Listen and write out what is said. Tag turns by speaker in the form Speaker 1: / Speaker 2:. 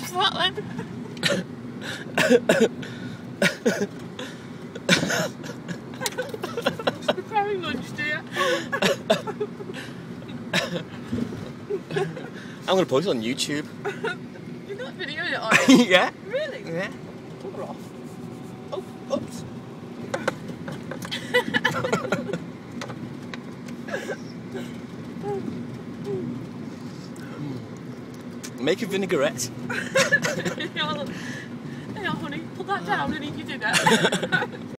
Speaker 1: What's that then? Just preparing lunch, dear.
Speaker 2: I'm going to post it on YouTube.
Speaker 1: You're not videoing it, are you?
Speaker 2: Yeah.
Speaker 1: Really?
Speaker 2: Yeah.
Speaker 1: Pull her off.
Speaker 2: Oh, oops. Make a vinaigrette.
Speaker 1: Yeah, honey, put that down and eat your dinner.